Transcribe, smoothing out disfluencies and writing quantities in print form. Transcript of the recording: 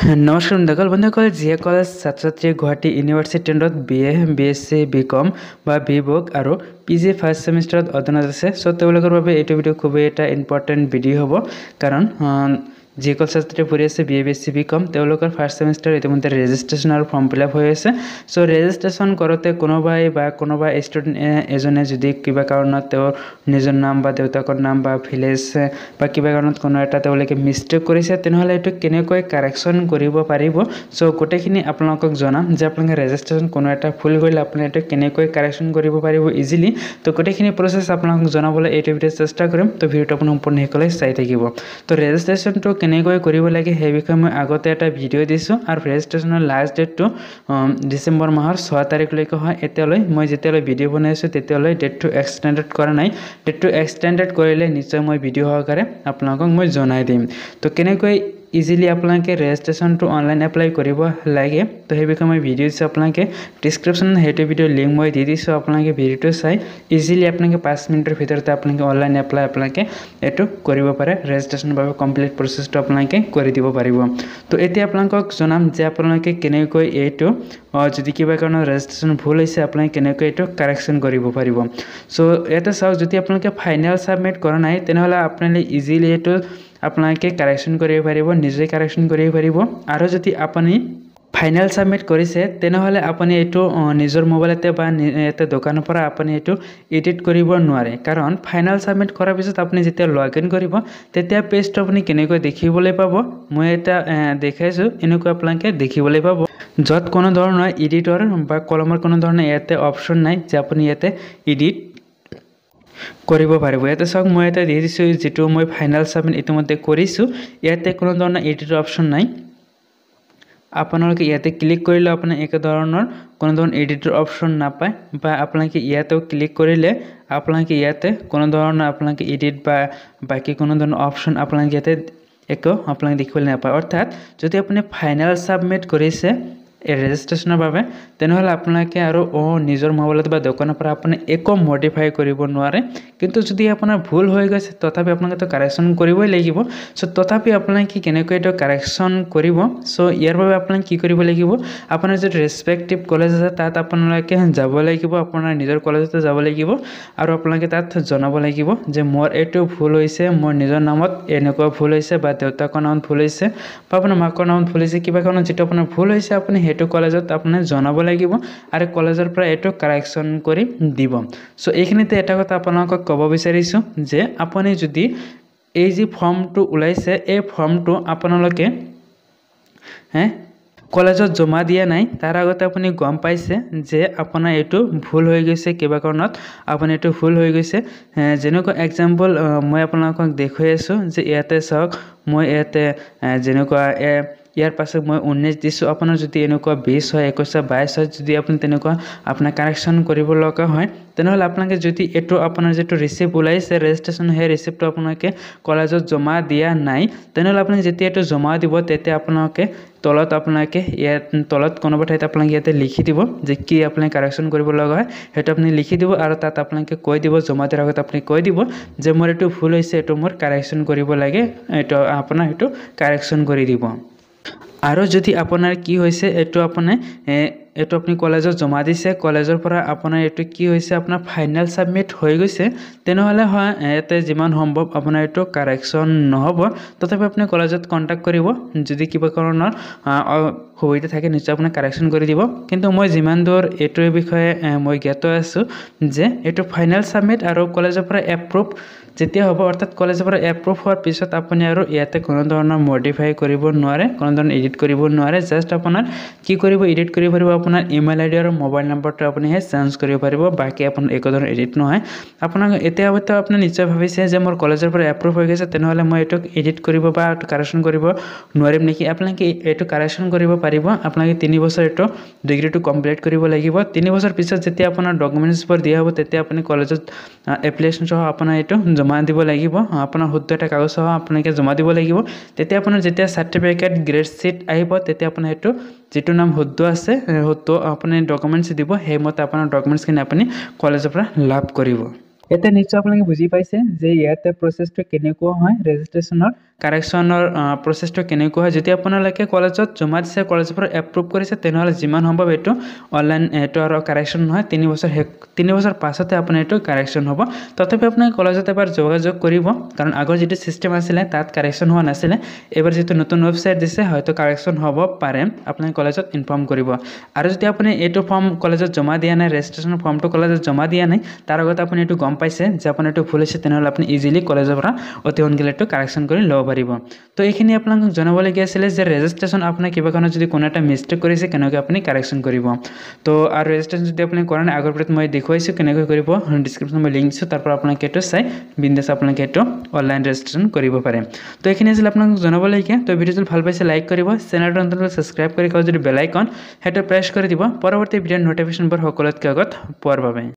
নমস্কাৰ বন্ধুসকল যিসকল ছাত্ৰ ছাত্ৰীয়ে গুৱাহাটী ইউনিভাৰ্চিটি টেণ্ডত BA BSc BCom বা BBOC আৰু PG ফাৰ্ষ্ট সেমিষ্টাৰত অধ্যয়নত আছে সো তেওঁলোকৰ বাবে এইটো ভিডিও খুবেই এটা ইম্পৰ্টেণ্ট ভিডিও হ'ব কাৰণ যিসকল ছাত্ৰীয়ে পঢ়ি আছে BA BSc BCom তেওঁলোকৰ ফাৰ্ষ্ট সেমিষ্টাৰ ইতিমধ্যে ৰেজিষ্ট্ৰেশ্যন আৰু ফৰ্ম ফিল আপ হৈ আছে সো ৰেজিষ্ট্ৰেশ্যন কৰোঁতে কোনোবা ষ্টুডেণ্ট এজনে যদি কিবা কাৰণত তেওঁৰ নিজৰ নাম বা দেউতাকৰ নাম বা ভিলেজ বা কিবা কাৰণত কোনো এটা তেওঁলোকে মিষ্টেক কৰিছে তেনেহ'লে এইটো কেনেকৈ কাৰেকশ্যন কৰিব পাৰিব সো গোটেইখিনি আপোনালোকক জনাম যে আপোনালোকে ৰেজিষ্ট্ৰেশ্যন কোনো এটা ভুল কৰিলে আপুনি এইটো কেনেকৈ কাৰেকশ্যন কৰিব পাৰিব ইজিলি তো গোটেইখিনি প্ৰচেছ আপোনালোকক জনাবলৈ এইটো ভিডিঅ' চেষ্টা কৰিম তো ভিডিঅ'টো আপুনি সম্পূৰ্ণ শেষলৈ চাই থাকিব তো ৰেজিষ্ট্ৰেশ্যনটো কেনেকৈ কৰিব লাগে সেই বিষয়ে মই আগতে এটা ভিডিঅ' দিছোঁ আৰু ৰেজিষ্ট্ৰেশ্যনৰ লাষ্ট ডেটটো ডিচেম্বৰ মাহৰ 6 তাৰিখলৈকে হয় এতিয়ালৈ মই যেতিয়ালৈ ভিডিঅ' বনাই আছোঁ তেতিয়ালৈ ডেটটো এক্সটেণ্ডেড কৰা নাই ডেটটো এক্সটেণ্ডেড কৰিলে নিশ্চয় মই ভিডিঅ' সহকাৰে আপোনালোকক মই জনাই দিম তো কেনেকৈ ইজিলি আপোনালোকে ৰেজিষ্ট্ৰেশ্যনটো অনলাইন এপ্লাই কৰিব লাগে তো সেই বিষয়ে মই ভিডিঅ' দিছোঁ আপোনালোকে ডিছক্ৰিপশ্যনত সেইটো ভিডিঅ' লিংক মই দি দিছোঁ আপোনালোকে ভিডিঅ'টো চাই ইজিলি আপোনালোকে 5 মিনিটৰ ভিতৰতে আপোনালোকে অনলাইন এপ্লাই আপোনালোকে এইটো কৰিব পাৰে ৰেজিষ্ট্ৰেশ্যনৰ বাবে কমপ্লিট প্ৰচেছটো আপোনালোকে কৰি দিব পাৰিব তো এতিয়া আপোনালোকক জনাম যে আপোনালোকে কেনেকৈ এইটো যদি কিবা কাৰণত ৰেজিষ্ট্ৰেশ্যন ভুল হৈছে আপোনালোকে কেনেকৈ এইটো কাৰেকশ্যন কৰিব পাৰিব সো এটা চাওক যদি আপোনালোকে ফাইনেল সাবমিট কৰা নাই তেনেহ'লে আপোনালোকে ইজিলি এইটো আপোনালোকে কাৰেকশ্যন কৰিব পাৰিব নিজে কাৰেকশ্যন কৰিব পাৰিব আৰু যদি আপুনি ফাইনেল সাবমিট কৰিছে তেনেহ'লে আপুনি এইটো নিজৰ মোবাইলতে বা এটা দোকানৰ পৰা আপুনি এইটো এডিট কৰিব নোৱাৰে কাৰণ ফাইনেল সাবমিট কৰাৰ পিছত আপুনি যেতিয়া লগইন কৰিব তেতিয়া পেজটো আপুনি কেনেকৈ দেখিবলৈ পাব মই এটা দেখাইছোঁ এনেকৈ আপোনালোকে দেখিবলৈ পাব য'ত কোনো ধৰণৰ এডিটৰ বা কলমৰ কোনো ধৰণৰ ইয়াতে অপশ্যন নাই যে আপুনি ইয়াতে এডিট কৰিব পাৰিব ইয়াতে চাওক মই এটা দি দিছোঁ যেটো মই ফাইনেল সাবমিট ইতিমধ্যে কৰিছোঁ ইয়াতে কোনো ধৰণৰ এডিটৰ অপশ্যন নাই আপোনালোকে ইয়াতে ক্লিক কৰিলে আপুনি একে ধৰণৰ কোনো ধৰণৰ এডিটৰ অপশ্যন নাপায় বা আপোনালোকে ইয়াতেও ক্লিক কৰিলে আপোনালোকে ইয়াতে কোনো ধৰণৰ আপোনালোকে এডিট বা বাকি কোনো ধৰণৰ অপশ্যন আপোনালোকে ইয়াতে একো আপোনালোকে দেখিবলৈ নাপায় অৰ্থাৎ যদি আপুনি ফাইনেল সাবমিট কৰিছে ৰেজিষ্ট্ৰেশ্যনৰ বাবে তেনেহ'লে আপোনালোকে আৰু নিজৰ মোবাইলত বা দোকানৰ পৰা আপুনি একো মডিফাই কৰিব নোৱাৰে কিন্তু যদি আপোনাৰ ভুল হৈ গৈছে তথাপি আপোনালোকে তো কাৰেকশ্যন কৰিবই লাগিব সো তথাপি আপোনালোকে কেনেকৈ এইটো কাৰেকশ্যন কৰিব সো ইয়াৰ বাবে আপোনালোকে কি কৰিব লাগিব আপোনাৰ যিটো ৰেছপেক্টিভ কলেজ আছে তাত আপোনালোকে যাব লাগিব আপোনাৰ নিজৰ কলেজতে যাব লাগিব আৰু আপোনালোকে তাত জনাব লাগিব যে মোৰ এইটো ভুল হৈছে মোৰ নিজৰ নামত এনেকুৱা ভুল হৈছে বা দেউতাকৰ নামত ভুল হৈছে বা আপোনাৰ মাকৰ নামত ভুল হৈছে কিবা কাৰণত যেটো আপোনাৰ ভুল হৈছে আপুনি হেতু কলেজত আপুনি জনাব লাগিব আৰু কলেজৰ পৰা এটো কাৰেকশ্যন কৰি দিব সো এইখিনিতে এটা কথা আপোনালোকক ক'ব বিচাৰিছোঁ যে আপুনি যদি এই যে ফৰ্মটো ওলাইছে এই ফৰ্মটো আপোনালোকে কলেজত জমা দিয়া নাই তাৰ আগতে আপুনি গম পাইছে যে আপোনাৰ এটো ভুল হৈ গৈছে কিবা কাৰণত আপুনি এটো ভুল হৈ গৈছে যেনেকৈ এক্সাম্পল মই আপোনালোকক দেখুৱাই আছো যে ইয়াতে চাওক মই ইয়াতে যেনেকৈ ইয়াৰ পাছত মই 19 দিছো আপোনাৰ যদি এনেকুৱা 20 হয় 21 হয় 22 হয় যদি আপুনি তেনেকুৱা আপোনাৰ কাৰেকশ্যন কৰিব লগা হয় তেনেহ'লে আপোনালোকে যদি এটো আপোনাৰ যেটো ৰিসিপ্ট ওলাইছে ৰেজিষ্ট্ৰেশ্যন হে ৰিসিপ্টটো আপোনালোকে কলেজত জমা দিয়া নাই তেনেহ'লে আপুনি যেতিয়া এটো জমা দিব তেতিয়া আপোনালোকে তলত আপোনালোকে ইয়াত তলত কোনোবা ঠাইত আপোনালোকে ইয়াতে লিখি দিব যে কি আপুনি কাৰেকশ্যন কৰিব লগা হয় হেতু আপুনি লিখি দিব আৰু তাত আপোনালোকে কৈ দিব জমা দিয়াৰ আগত আপুনি কৈ দিব যে মোৰ এটো ভুল হৈছে এটো মোৰ কাৰেকশ্যন কৰিব লাগে এটো আপোনাৰ হেতু কাৰেকশ্যন কৰি দিব আৰু যদি আপোনাৰ কি হৈছে এটো আপুনি কলেজত জমা দিছে কলেজৰ পৰা আপোনাৰ এটো কি হৈছে আপোনাৰ ফাইনেল সাবমিট হৈ গৈছে তেনেহ'লে হয় এতে যিমান সম্ভৱ আপোনাৰ এটো কাৰেকশ্যন নহব তথাপি আপুনি কলেজত কন্টাক্ট কৰিব যদি কিবা কাৰণত সুবিধা থাকে নিশ্চয় আপুনি কাৰেকশ্যন কৰি দিব কিন্তু মই যিমান দূৰ এটোৰ বিষয়ে মই জ্ঞাত আছো যে এটো ফাইনেল সাবমিট আৰু কলেজৰ পৰা এপ্ৰুভ যেতিয়া হ'ব অৰ্থাৎ কলেজৰ পৰা এপ্ৰুভ হোৱাৰ পিছত আপুনি আৰু ইয়াতে কোনো ধৰণৰ মডিফাই কৰিব নোৱাৰে কোনো ধৰণৰ এডিট কৰিব নোৱাৰে জাস্ট আপোনাৰ কি কৰিব এডিট কৰিব পাৰিব আপোনাৰ ইমেইল আইডি আৰু মোবাইল নম্বৰটো আপুনি চেঞ্জ কৰিব পাৰিব বাকি আপোনাৰ একো ধৰণৰ এডিট নহয় আপোনাক এতিয়া হয়তো আপুনি নিশ্চয় ভাবিছে যে মোৰ কলেজৰ পৰা এপ্ৰুভ হৈ গৈছে তেনেহ'লে মই এটো এডিট কৰিব বা কাৰেকশ্যন কৰিব নোৱাৰিম নেকি আপোনাক এটো কাৰেকশ্যন কৰিব পাৰিব আপোনাক 3 বছৰ এটো ডিগ্ৰীটো কমপ্লিট কৰিব লাগিব 3 বছৰ পিছত যেতিয়া আপোনাৰ ডকুমেন্টছবোৰ দিয়া হ'ব তেতিয়া আপুনি কলেজত এপ্লিকেশ্যন সহ আপোনাৰ এটো জমা দিব লাগিব আপোনাৰ শুদ্ধ এটা কাগজ সহ আপোনাক জমা দিব লাগিব তেতিয়া আপোনাৰ যেতিয়া সাৰ্টিফিকেট গ্ৰেড শীট আহিব তেতিয়া আপোনাৰ এটো যেটো নাম শুদ্ধ আছে শুদ্ধ আপুনি ডকুমেন্টছ দিব হেমতে আপোনাৰ ডকুমেন্টছখিনি আপুনি কলেজৰ পৰা লাভ কৰিব এতিয়া নিশ্চয় আপোনালোকে বুজি পাইছে যে ইয়াতে প্ৰচেছটো কেনেকুৱা হয় ৰেজিষ্ট্ৰেশ্যনৰ কাৰেকশ্যনৰ প্ৰচেছটো কেনেকুৱা হয় যদি আপোনালোকে কলেজত জমা দিছে কলেজৰ পৰা এপ্ৰুভ কৰিছে তেনেহ'লে যিমান সম্ভৱ এইটো অনলাইন এইটো আৰু কাৰেকশ্যন নহয় 3 বছৰ পাছতে আপোনাৰ এইটো কাৰেকশ্যন হ'ব তথাপি আপোনালোকে কলেজত এবাৰ যোগাযোগ কৰিব কাৰণ আগৰ যিটো ছিষ্টেম আছিলে তাত কাৰেকশ্যন হোৱা নাছিলে এবাৰ যিটো নতুন ৱেবছাইট দিছে হয়তো কাৰেকশ্যন হ'ব পাৰে আপোনালোকে কলেজত ইনফৰ্ম কৰিব আৰু যদি আপুনি এইটো ফৰ্ম কলেজত জমা দিয়া নাই ৰেজিষ্ট্ৰেশ্যনৰ ফৰ্মটো কলেজত জমা দিয়া নাই তাৰ আগতে আপুনি এইটো গম পাইছে যে আপোনাৰ এইটো ভুল হৈছে তেনেহ'লে আপুনি ইজিলি কলেজৰ পৰা অতি সোনকালে এইটো কাৰেকশ্যন কৰি ল'ব পাৰিব তো এইখিনি আপোনালোকক জনাবলগীয়া আছিলে যে ৰেজিষ্ট্ৰেশ্যন আপোনাৰ কিবা কাৰণত যদি কোনো এটা মিষ্টেক কৰিছে কেনেকৈ আপুনি কাৰেকশ্যন কৰিব তো আৰু ৰেজিষ্ট্ৰেশ্যন যদি আপুনি কৰা নাই আগৰ পৰা মই দেখুৱাইছোঁ কেনেকৈ কৰিব ডিছক্ৰিপশ্যনত মই লিংক দিছোঁ তাৰ পৰা আপোনালোকে এইটো চাই বিন্দাছ আপোনালোকে এইটো অনলাইন ৰেজিষ্ট্ৰেশ্যন কৰিব পাৰে তো এইখিনি আছিল আপোনালোকক জনাবলগীয়া তো ভিডিঅ'টো ভাল পাইছে লাইক কৰিব চেনেলটো অন্তত ছাবস্ক্ৰাইব কৰি যদি বেল আইকন সেইটো প্ৰেছ কৰি দিব পৰৱৰ্তী ভিডিঅ'ৰ ন'টিফিকেশ্যনবোৰ সকলোতকৈ আগত পোৱাৰ বাবে